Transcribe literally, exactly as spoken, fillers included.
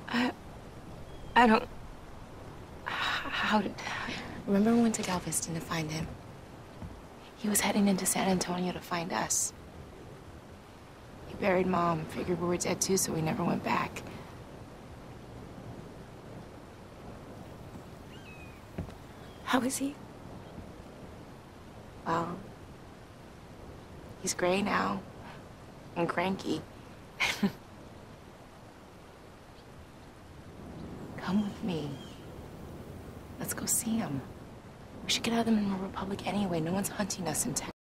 I... I don't... How did... Remember when we went to Galveston to find him? He was heading into San Antonio to find us. He buried Mom, figured we were dead too, so we never went back. How is he? Well, he's gray now and cranky. Come with me. Let's go see him. We should get out of the Monroe Republic anyway. No one's hunting us in town.